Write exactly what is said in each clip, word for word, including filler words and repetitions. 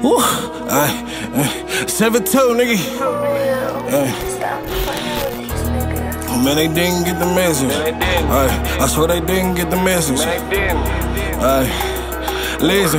Woo, ay, seven two, nigga. Ay. Man, they didn't get the message. Ay, I swear they didn't get the message. Ay, listen.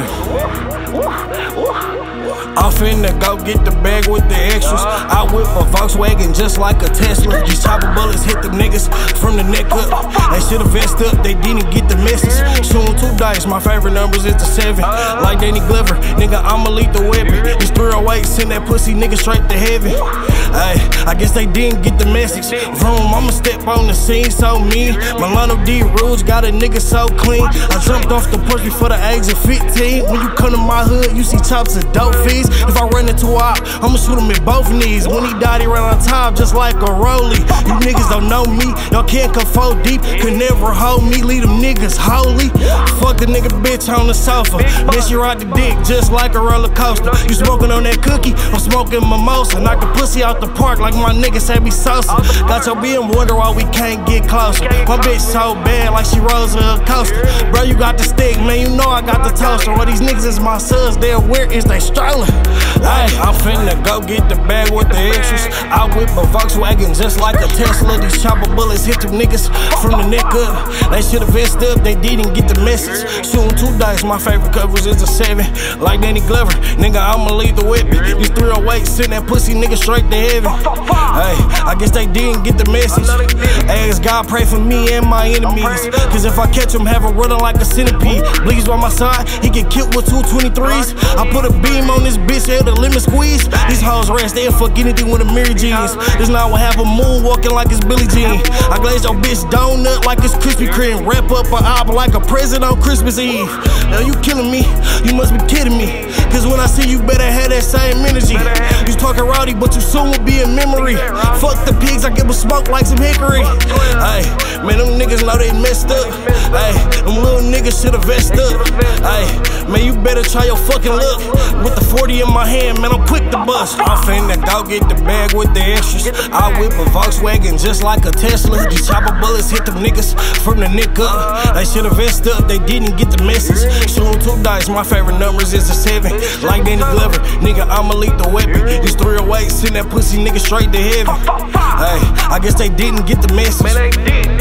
I'm finna go get the bag with the extras. I whip a Volkswagen just like a Tesla. These chopper bullets hit the niggas from the neck up. They should've vest up, they didn't get the message. Shooting two dice, my favorite numbers is the seven. Like Danny Glover, nigga, I'ma lethal weapon. These three oh eight send that pussy nigga straight to heaven. Ay, I guess they didn't get the message. Vroom, I'ma step on the scene so mean. Milano D Rouge got a nigga so clean. I jumped off the porch before the age of fifteen. When you come to my hood, you see chops of dope fees. If I run into a op, I'ma shoot him in both knees. When he died, he ran on top just like a rollie. You niggas don't know me, y'all can't come four deep. Could never hold me, leave them niggas holy. Fuck the nigga bitch on the sofa. Bitch, you ride the dick just like a roller coaster. You smoking on that cookie, I'm smoking mimosa. Knock the pussy out the park like my nigga Sammy Sosa. Got your B M, wonder why we can't get closer. My bitch so bad like she Rosa Coaster. Bro, you got the stick, man, you know I got the toaster. Well, these niggas is my sons, they're where is they stroller? Ay, I'm finna go get the bag with the extras. I whip a Volkswagen just like a Tesla. These chopper bullets hit them niggas from the neck up. They should've vest up, they didn't get the message. Shooting two dice, my favorite covers is a seven. Like Danny Glover, nigga, I'ma leave the whip. These three oh eight send that pussy nigga straight to heaven. Ay, I guess they didn't get the message. Ask God, pray for me and my enemies. Cause if I catch him, have him running like a centipede. Bleeds by my side, he get killed with two twenty-threes. I put a beam on this bitch, hell, the lemon squeeze. These hoes rest, they'll fuck anything with a Mary jeans. This now will have a moon walking like it's Billie Jean. I glaze your bitch donut like it's Krispy Kreme. Wrap up an apple like a present on Christmas Eve. Now you killing me, you must be kidding me. Cause when I see you, better have that same energy. You talking rowdy, but you soon will be in memory. Fuck the pigs, I give a smoke like some hickory. Ay, man, them niggas know they messed up. Ay, them little niggas should've vest up. Ay, man, you better try your fucking luck. With the forty in my hand, man, I'm quick to bust. I'm finna go get the bag with the extras. I whip a Volkswagen just like a Tesla. These chopper bullets hit them niggas from the neck up. They should've vest up, they didn't get the message. Shooting two dice, my favorite numbers is a seven. Like Danny Glover, nigga, I'ma leave the weapon. These three oh eight send that pussy nigga straight to heaven. Hey, I guess they didn't get the message.